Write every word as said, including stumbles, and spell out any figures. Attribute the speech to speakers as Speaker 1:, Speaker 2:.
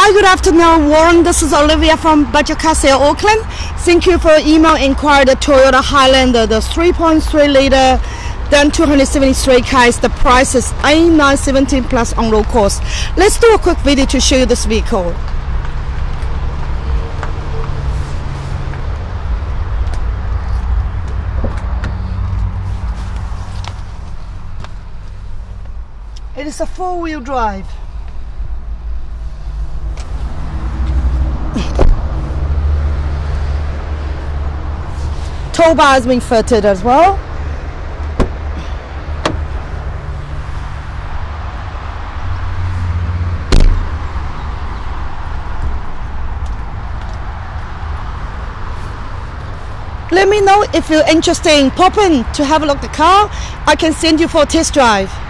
Speaker 1: Hi, good afternoon, Warren. This is Olivia from Budget Car Sale Auckland. Thank you for email inquiry the Toyota Highlander, the three point three liter, then two hundred seventy-three k's. The price is eight nine seventeen plus on road cost. Let's do a quick video to show you this vehicle. It is a four-wheel drive. Tow bar has been fitted as well. Let me know if you're interested in popping to have a look at the car. I can send you for a test drive.